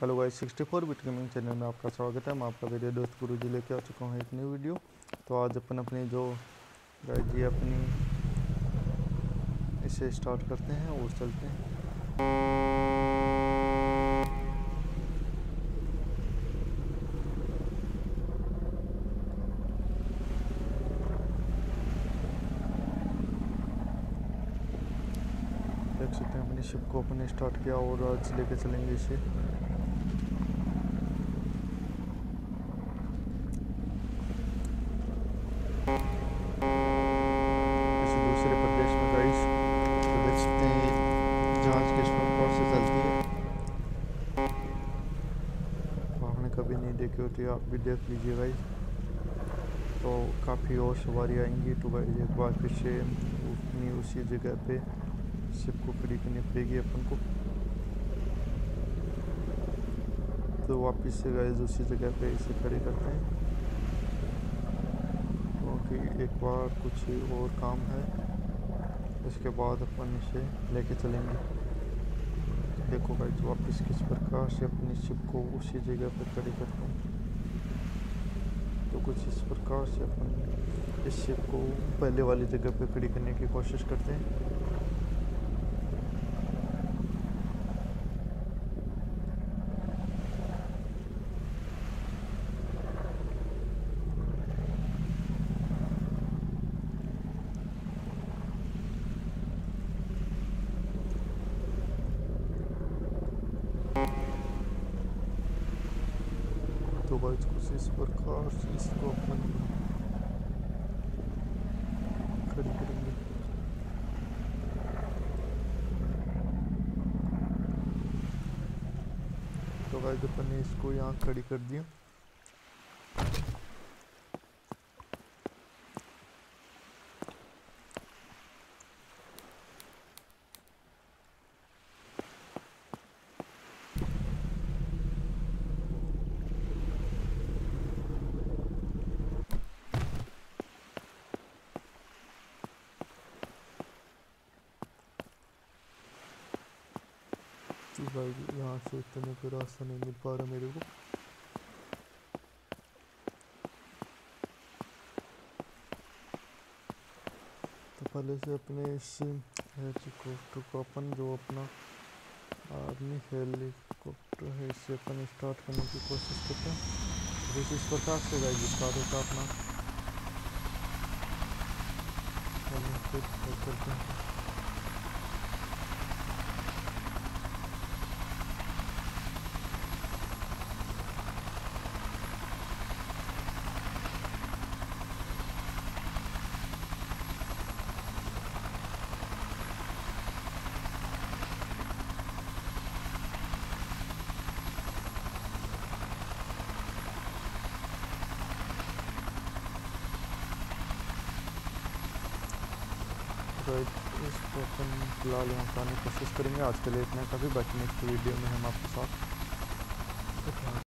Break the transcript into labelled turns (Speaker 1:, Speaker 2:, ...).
Speaker 1: Hello guys, 64 bit gaming channel में आपका स्वागत है। मैं आपका मेरे दोस्त गुरुजी लेके आ चुका हूँ एक न्यू वीडियो। तो आज अपन अपनी जो गाइस ये अपनी इसे स्टार्ट करते हैं और चलते हैं। देख सकते हैं अपनी शिप को अपने स्टार्ट किया और आज लेके चलेंगे इसे। दूसरे प्रदेश में गाइस तो देख सकते हैं जहाज किस प्रकार से चलती है। आपने कभी नहीं देखी होती, आप भी देख लीजिए गाइस। तो काफ़ी और सवारी आएंगी तो गाइस एक बार फिर से अपनी उसी जगह पे शिप को खड़ी करनी पड़ेगी अपन को। तो वापस से गाइस उसी जगह पे इसे खड़े करते हैं क्योंकि एक बार कुछ और काम है, इसके बाद अपन इसे लेके चलेंगे। देखो गाइस वापस किस प्रकार से अपनी शिप को उसी जगह पे खड़ी करते हैं। तो कुछ इस प्रकार से अपन इस शिप को पहले वाली जगह पे खड़ी करने की कोशिश करते हैं। तो गाइस कुछ इस प्रकार से इसको अपन खड़ी करेंगे। तो गाइस अपन ने इसको यहाँ खड़ी कर दिया। तो गाइस यहाँ से उतरने का रास्ता नहीं मिल पा रहा मेरे को। तो पहले से अपने इस हेलीकॉप्टर को अपन जो अपना आर्मी हेलीकॉप्टर है इससे अपन स्टार्ट करने की कोशिश करते हैं। कुछ इस प्रकार से गाइस स्टार्ट होता अपना करते हैं। इसको अपन फिलहाल यहाँ पर आने की कोशिश करेंगे। आज के लिए इतना काफ़ी, बाकी नेक्स्ट वीडियो में हम आपके साथ